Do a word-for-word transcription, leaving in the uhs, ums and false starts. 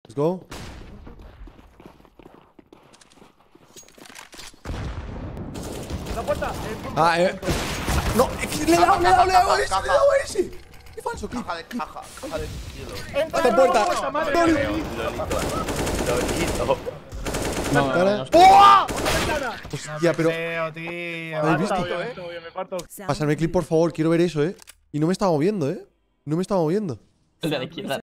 Let's go. La puerta. Ah, eh. No, es que le he dado, le he dado, le he dado a ese, le he dado a ese. Qué falso, clip. Caja de caja, caja de hielo. Entra Hasta puerta. Lolito. No, no, no, no. ¡Oh! Hostia, pero. Creo, tío. ¿Habéis visto? Obvio, eh. Obvio, me parto. Pásame el clip, por favor. Quiero ver eso, eh. Y no me estaba moviendo, eh. No me estaba moviendo. El de la izquierda.